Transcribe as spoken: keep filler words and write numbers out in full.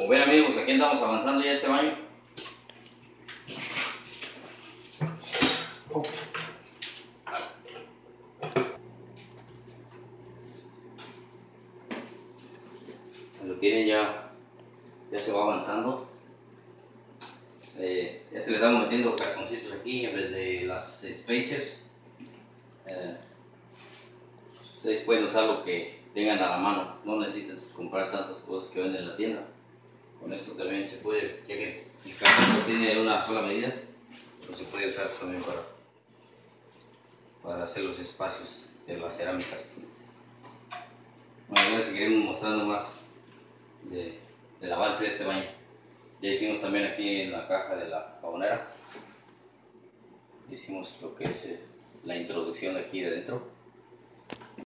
Como ven amigos, aquí andamos avanzando ya este baño. Lo tienen ya, ya se va avanzando. Eh, este le estamos metiendo cartoncitos aquí en vez de las spacers. Eh, ustedes pueden usar lo que tengan a la mano, no necesitan comprar tantas cosas que venden en la tienda. Con esto también se puede, ya que el cartón pues tiene una sola medida, pero se puede usar también para, para hacer los espacios de las cerámicas. Bueno, ya les seguiremos mostrando más de, del avance de este baño. Ya hicimos también aquí en la caja de la jabonera, hicimos lo que es eh, la introducción de aquí de dentro.